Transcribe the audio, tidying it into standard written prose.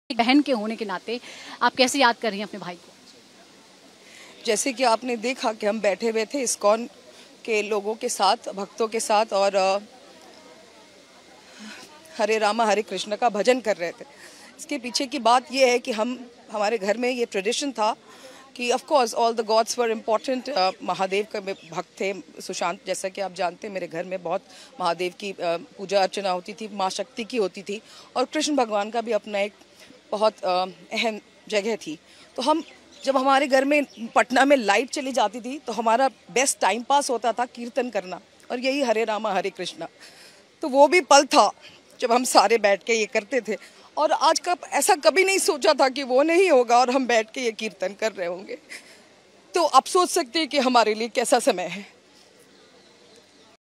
बहन के होने के नाते आप कैसे याद कर रही हैं अपने भाई को? जैसे कि आपने देखा कि हम बैठे हुए थे इस्कॉन के लोगों के साथ, भक्तों के साथ, और हरे रामा हरे कृष्ण का भजन कर रहे थे। इसके पीछे की बात यह है कि हमारे घर में ये ट्रेडिशन था कि of course all the gods were important. Mahadev का भक्त थे सुशांत, जैसा कि आप जानते हैं मेरे घर में बहुत महादेव की पूजा अर्चना होती थी, माँ शक्ति की होती थी, और कृष्ण भगवान का भी अपना एक बहुत अहम जगह थी। तो जब हमारे घर में पटना में लाइट चली जाती थी तो हमारा बेस्ट टाइम पास होता था कीर्तन करना, और यही हरे रामा हरे कृष्णा। तो वो भी पल था जब हम सारे बैठ के ये करते थे, और आज का ऐसा कभी नहीं सोचा था कि वो नहीं होगा और हम बैठ के ये कीर्तन कर रहे होंगे। तो आप सोच सकते हैं कि हमारे लिए कैसा समय है।